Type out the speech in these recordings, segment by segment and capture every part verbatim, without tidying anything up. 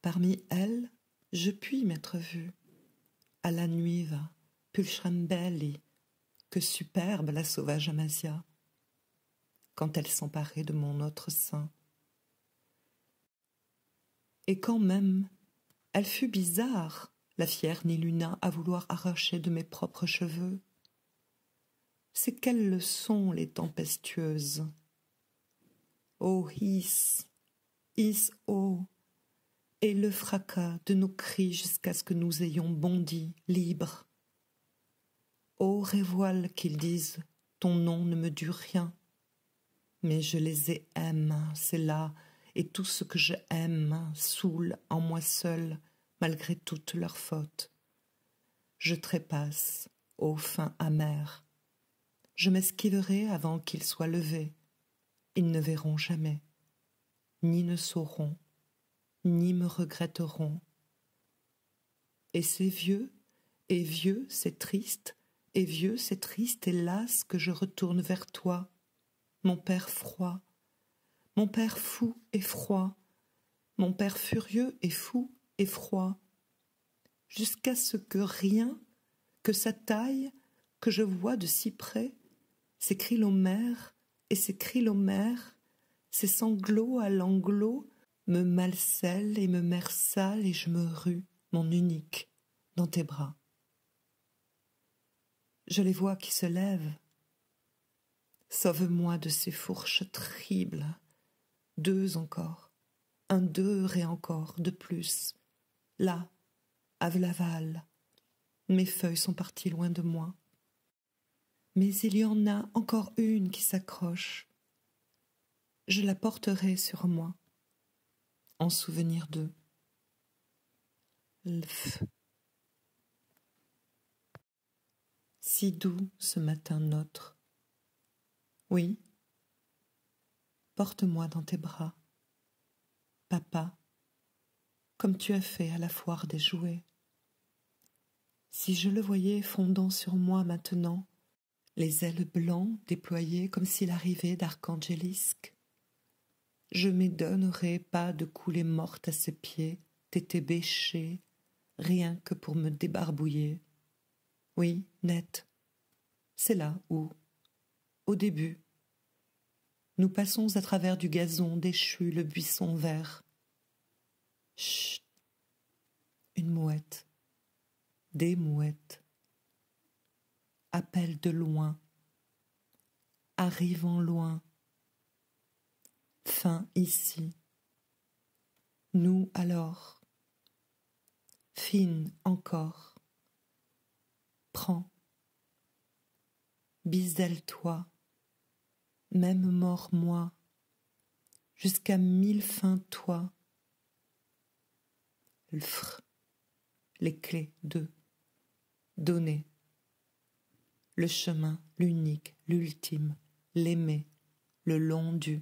parmi elles, je puis m'être vue, à la nuiva, pulchram belli, que superbe la sauvage Amasia, quand elle s'emparait de mon autre sein. Et quand même, elle fut bizarre, la fière Niluna, à vouloir arracher de mes propres cheveux. C'est qu'elles le sont, les tempestueuses. Oh, his, his, oh, et le fracas de nos cris jusqu'à ce que nous ayons bondi, libres. Oh, révoile qu'ils disent, ton nom ne me dure rien, mais je les ai aime, c'est là, et tout ce que je aime saoule en moi seul, malgré toutes leurs fautes. Je trépasse, ô fin amer. Je m'esquiverai avant qu'ils soient levés. Ils ne verront jamais, ni ne sauront, ni me regretteront. Et c'est vieux, et vieux, c'est triste, et vieux, c'est triste et las que je retourne vers toi, mon père froid, mon père fou et froid, mon père furieux et fou et froid, jusqu'à ce que rien, que sa taille, que je vois de si près, ses crilomères et ses crilomères, ses sanglots à l'anglo, me malcèlent et me mersale et je me rue, mon unique, dans tes bras. Je les vois qui se lèvent. Sauve-moi de ces fourches terribles. Deux encore, un deux et encore, de plus. Là, à Vlaval, mes feuilles sont parties loin de moi. Mais il y en a encore une qui s'accroche. Je la porterai sur moi, en souvenir d'eux. Lf. Si doux ce matin nôtre. Oui, porte-moi dans tes bras, papa, comme tu as fait à la foire des jouets. Si je le voyais fondant sur moi maintenant, les ailes blancs déployées comme s'il arrivait d'arcangélisque, je m'édonnerais pas de couler morte à ses pieds, tété bêchée, rien que pour me débarbouiller. Oui, net, c'est là où, au début, nous passons à travers du gazon déchu le buisson vert. Chut, une mouette, des mouettes, appellent de loin, arrivant loin, fin ici. Nous alors, fine encore, prends, biselle-toi, même mort moi, jusqu'à mille fins toi. Lfr, les clés de, donner, le chemin, l'unique, l'ultime, l'aimer, le long du.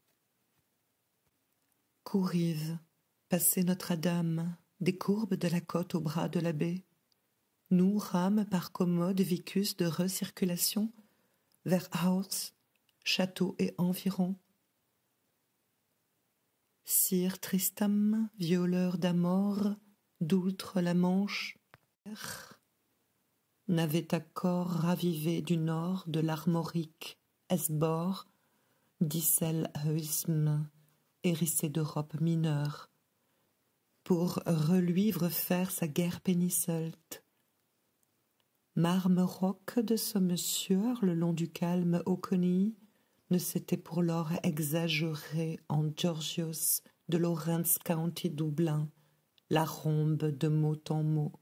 Courrive, passer Notre-Dame, des courbes de la côte au bras de la baie, nous rame par commode vicus de recirculation vers House, château et environ. Sire Tristam, violeur d'Amor, d'outre la Manche, n'avait accord ravivé du nord de l'Armorique, Esbord, d'Isselheusm, hérissé d'Europe mineure, pour reluivre faire sa guerre pénisselte. Marmeroc de Sommesure, le long du calme Ocony, ne s'était pour lors exagéré en Georgios de Lawrence County Dublin, la rombe de mot en mot.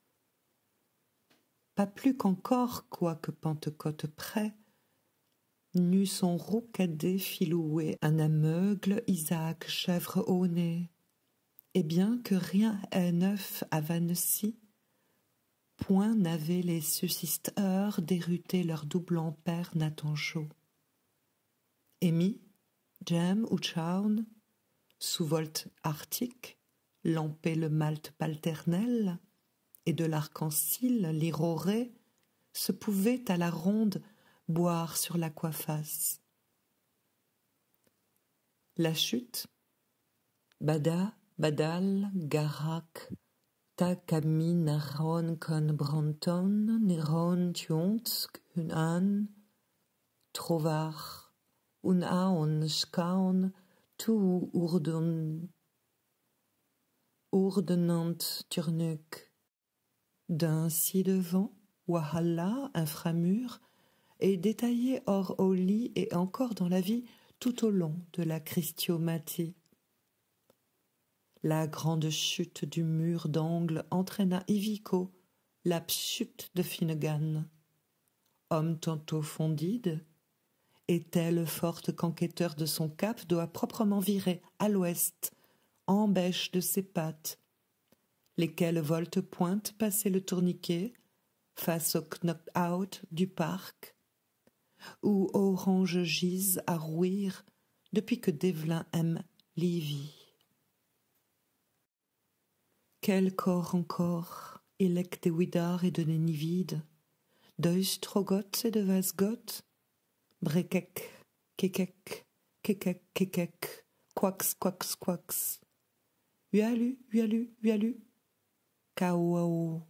Pas plus qu'encore, quoique Pentecôte près, n'eut son roucadet filoué un ameugle Isaac chèvre au nez, et bien que rien est neuf à Vannecy, point n'avaient les subsisteurs déruté leur doublon père Nathan Chaud. Amy, Jem ou Chown, sous volte arctique, lampé le malte palternel, et de l'arc-en-ciel l'iroré, se pouvaient à la ronde boire sur la coifface. La chute, bada, Badal, Garak, Takami, Naron, Kon, Branton, Niron, Tuonsk, Unan, Trovar, Unaon, Shkaon, Tu, Urdun, Urdenant, Turnuk. D'un ci-devant, Wahala, inframur, est détaillé hors au lit et encore dans la vie tout au long de la Christiomatie. La grande chute du mur d'angle entraîna Ivico, la pchute de Finnegan. Homme tantôt fondide, et tel fort qu'enquêteur de son cap doit proprement virer à l'ouest, en bêche de ses pattes, lesquelles volte-pointe passer le tourniquet face au knock-out du parc, où Orange gise à rouir depuis que Devlin aime Livy. Quel corps encore, élect de Widar et de Nénivide, d'Eustrogoth et de Vasgoth, Brekek, Kekek, Kekek, Kekek, Quax, Quax, Quax, Ualu, Ualu, Ualu, Kaouaou.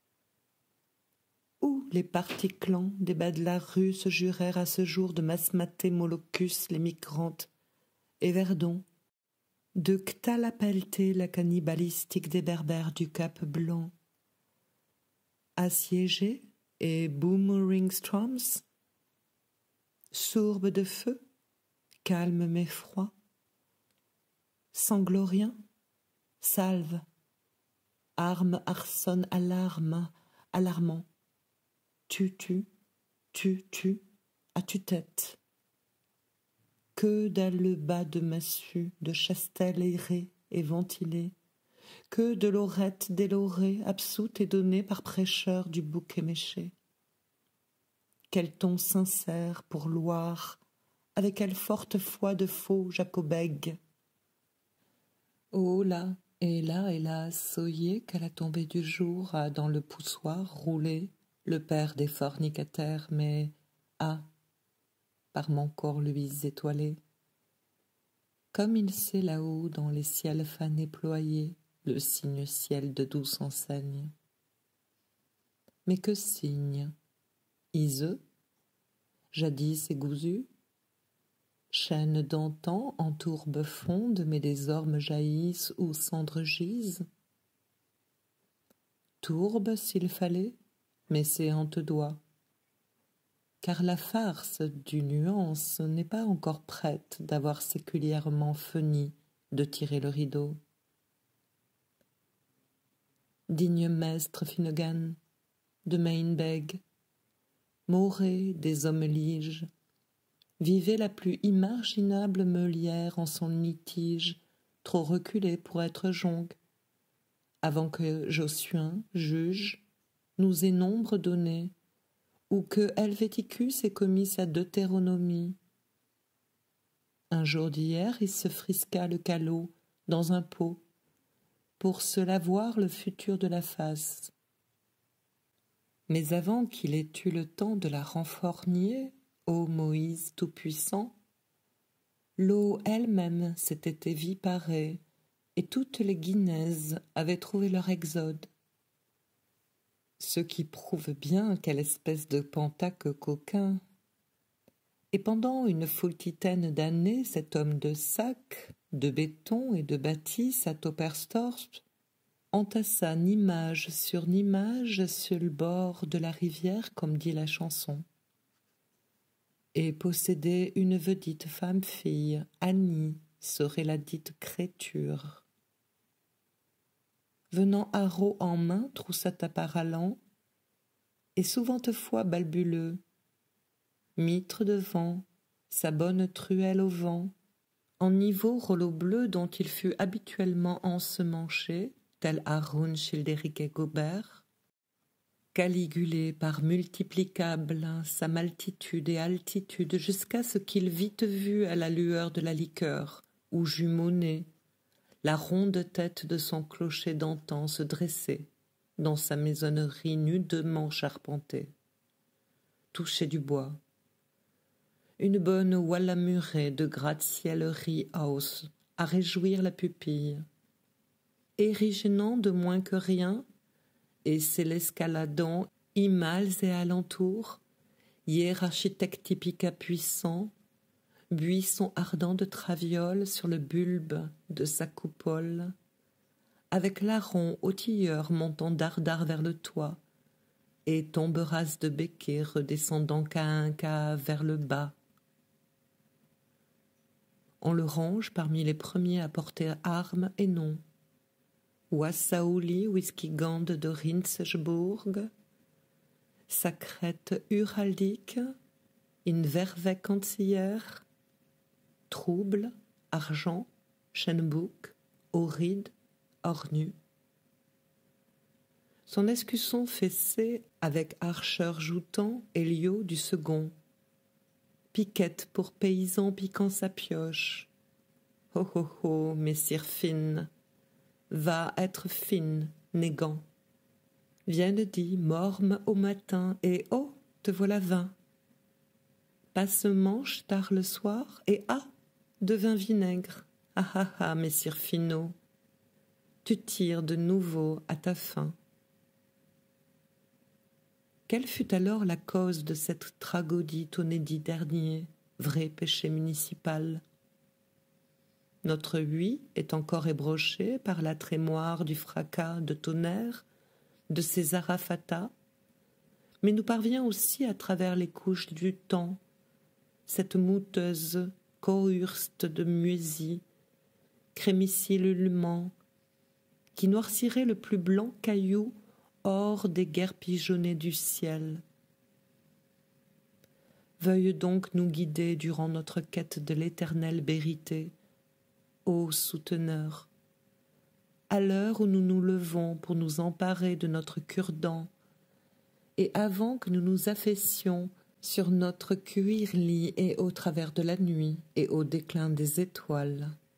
Où les particlans des badlars russes jurèrent à ce jour de masmater Moloccus les migrantes, et Verdon, de Ctalapelté la cannibalistique des berbères du Cap Blanc. Assiégés et Boomerang Stroms, sourbe de feu, calme mais froid, sanglorien, salve, arme arçonne alarme, alarmant, tu tu, tu tu, à tue-tête. Que dalle bas de massue, de chastel aéré et ventilé, que de lorette délorée, absoute et donnée par prêcheur du bouc éméché. Quel ton sincère pour Loire, avec quelle forte foi de faux jacobègue. Oh là, et là, hélas, soyez qu'à la tombée du jour a dans le poussoir roulé le père des fornicataires, mais ah, par mon corps luise étoilé, comme il sait là-haut dans les ciels fanés ployés le signe ciel de douce enseigne. Mais que signe? Iseux, jadis égousu, chaîne d'antan en tourbe fonde, mais des ormes jaillissent où cendres gisent. Tourbe s'il fallait, mais séante doigt, car la farce du nuance n'est pas encore prête d'avoir séculièrement feni de tirer le rideau. Digne maître Finnegan, de Mainbeg, Morée des hommes liges, vivait la plus imaginable meulière en son litige, trop reculé pour être jonque, avant que Jossuin, juge, nous ait nombre donné, ou que Helvéticus ait commis sa deutéronomie. Un jour d'hier, il se frisqua le calot dans un pot, pour se lavoir le futur de la face. Mais avant qu'il ait eu le temps de la renfornier, ô Moïse tout-puissant, l'eau elle-même s'était éviparée, et toutes les Guinèses avaient trouvé leur exode. Ce qui prouve bien quelle espèce de pentaque coquin. Et pendant une foultitaine d'années, cet homme de sac, de béton et de bâtisse à Topperstorp entassa n'image sur n'image sur le bord de la rivière, comme dit la chanson, et possédait une vedite femme-fille, Annie, serait la dite créature. Venant haro en main, troussa apparallant, et souvente fois balbuleux, mitre devant, sa bonne truelle au vent, en niveau rouleau bleu dont il fut habituellement ensemanché, tel Haroun Childéric et Gobert, caligulé par multiplicables sa maltitude et altitude jusqu'à ce qu'il vite vu à la lueur de la liqueur, ou jumeauné, la ronde tête de son clocher d'antan se dresser dans sa maisonnerie nudement charpentée. Toucher du bois. Une bonne walla murée de gratte-cielerie house à réjouir la pupille. érigénant de moins que rien, et c'est l'escaladant immals et alentours, hier architecte typica puissant, buisson ardent de traviole sur le bulbe de sa coupole, avec larron au tilleur montant dardard vers le toit, et tomberas de béquets redescendant qu'à un cas vers le bas. On le range parmi les premiers à porter armes et noms. Wassaouli Whiskygand de Rinsburg, sa crête uraldique, in verve cancillère, trouble, argent, chêne-bouc, horride, ornu. Son escusson fessé avec archeur joutant Hélio du second. Piquette pour paysan piquant sa pioche. Ho ho ho, messire fine, va être fine, négant. Vienne dit, morme au matin, et oh, te voilà vin. Passe manche tard le soir, et ah, de vin vinaigre. Ah ah ah, messire Finot, tu tires de nouveau à ta fin. Quelle fut alors la cause de cette tragédie tonnédie dernier, vrai péché municipal? Notre huit est encore ébroché par la trémoire du fracas de tonnerre de ces arafatas, mais nous parvient aussi à travers les couches du temps, cette mouteuse cohurste de muésie, crémicillement, qui noircirait le plus blanc caillou hors des guerres pigeonnées du ciel. Veuille donc nous guider durant notre quête de l'éternelle vérité, ô souteneur, à l'heure où nous nous levons pour nous emparer de notre cure-dent, et avant que nous nous affaissions sur notre cuir-lit et au travers de la nuit et au déclin des étoiles.